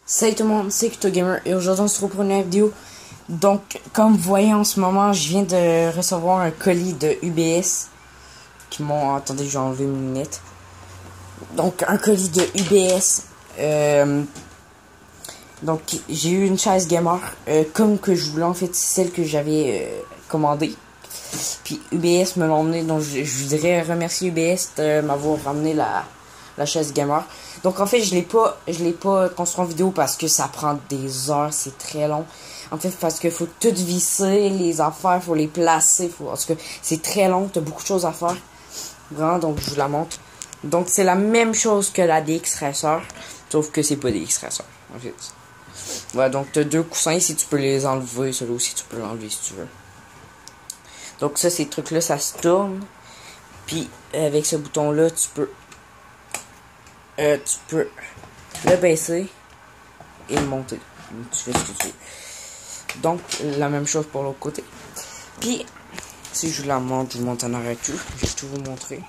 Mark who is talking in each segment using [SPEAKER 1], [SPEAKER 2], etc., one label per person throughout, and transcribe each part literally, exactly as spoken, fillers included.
[SPEAKER 1] Salut tout le monde, c'est CryptoGamer et aujourd'hui on se retrouve pour une nouvelle vidéo. Donc, comme vous voyez en ce moment, je viens de recevoir un colis de U B S qui m'ont... Attendez, je vais enlever mes lunettes. Donc, un colis de U B S. Euh, donc, j'ai eu une chaise gamer euh, comme que je voulais, en fait, c'est celle que j'avais euh, commandée. Puis U B S me l'a emmené, donc je, je voudrais remercier U B S de m'avoir ramené la... la chaise gamer. Donc en fait je l'ai pas je l'ai pas construit en vidéo parce que ça prend des heures, c'est très long. En fait parce que faut tout visser, les affaires, faut les placer, faut parce que c'est très long, t'as beaucoup de choses à faire. Vraiment, donc je vous la montre. Donc c'est la même chose que la D X Racer, sauf que c'est pas D X Racer en fait. Voilà, donc t'as deux coussins, si tu peux les enlever, celui-là aussi tu peux l'enlever si tu veux. Donc ça, ces trucs là ça se tourne. Puis avec ce bouton là tu peux Euh, tu peux le baisser et le monter. Tu fais ce que tu veux. Donc, la même chose pour l'autre côté. Puis, si je vous la montre, je vous montre en arrière tout. Je vais tout vous montrer.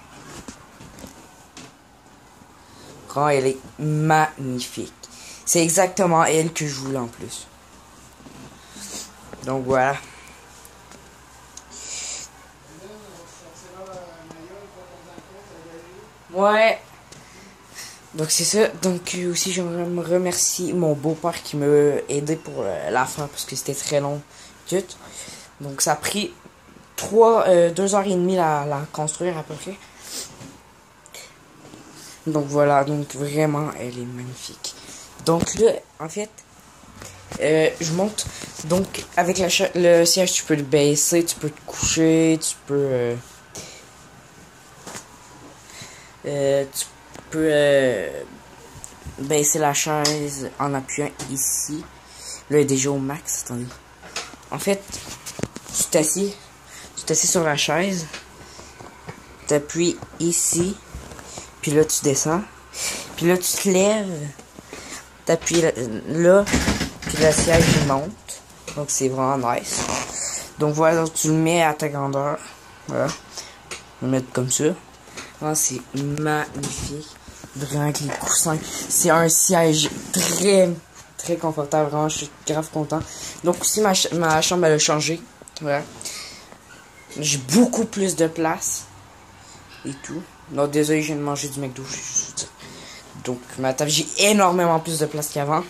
[SPEAKER 1] Quand elle est magnifique. C'est exactement elle que je voulais en plus. Donc, voilà. Ouais. Donc c'est ça, donc euh, aussi j'aimerais me remercier mon beau-père qui m'a aidé pour euh, la faire parce que c'était très long tout. Donc ça a pris trois, euh, deux heures et demie la, la construire à peu près. Donc voilà, donc vraiment elle est magnifique. Donc là en fait, euh, je monte, donc avec la le siège tu peux le baisser, tu peux te coucher, tu peux... Euh, euh, tu peux euh, baisser la chaise en appuyant ici. Là, il est déjà au max. Attendez. En fait, tu t'assieds. Tu t'assieds sur la chaise. Tu appuies ici. Puis là, tu descends. Puis là, tu te lèves. Tu appuies là, là. Puis le siège il monte. Donc, c'est vraiment nice. Donc, voilà. Donc, tu le mets à ta grandeur. Voilà. On va le mettre comme ça. Oh, c'est magnifique. Vraiment avec les coussins. C'est un siège très, très confortable. Vraiment, je suis grave content. Donc aussi, ma, ch ma chambre, elle a changé. Voilà. J'ai beaucoup plus de place. Et tout. Non, désolé, je viens de manger du McDo. Donc, ma table, j'ai énormément plus de place qu'avant.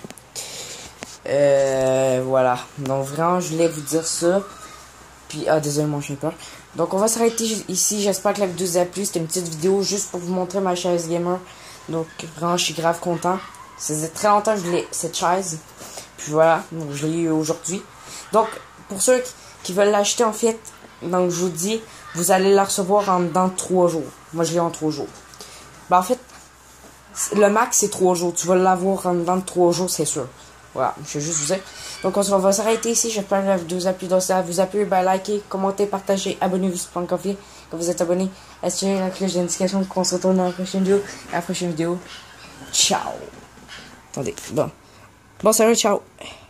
[SPEAKER 1] Euh, voilà. Donc, vraiment, je voulais vous dire ça. Puis, ah, désolé, mon chien peur. Donc, on va s'arrêter ici. J'espère que la vidéo vous a plu. C'était une petite vidéo juste pour vous montrer ma chaise gamer. Donc, vraiment, je suis grave content. Ça faisait très longtemps que je voulais cette chaise. Puis voilà, donc je l'ai eu aujourd'hui. Donc, pour ceux qui, qui veulent l'acheter, en fait, donc je vous dis, vous allez la recevoir en dans trois jours. Moi, je l'ai en trois jours. Ben, en fait, le max, c'est trois jours. Tu vas l'avoir en dans trois jours, c'est sûr. Voilà, je vais juste vous dire. Donc, on va s'arrêter ici. J'espère que la vidéo vous a plu. Donc, ça vous a plu, ben, likez, commentez, partagez, abonnez-vous sur Plan Coffee. Quand vous êtes abonné, activez la cloche d'indication qu'on se retrouve dans la prochaine vidéo. À la prochaine vidéo. Ciao. Attendez, bon. Bon, salut, ciao.